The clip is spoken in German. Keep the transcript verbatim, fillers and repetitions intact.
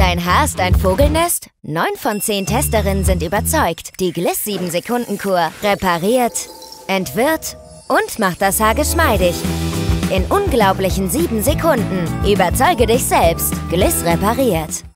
Dein Haar ist ein Vogelnest? Neun von zehn Testerinnen sind überzeugt. Die Gliss sieben Sekunden Kur repariert, entwirrt und macht das Haar geschmeidig. In unglaublichen sieben Sekunden. Überzeuge dich selbst. Gliss repariert.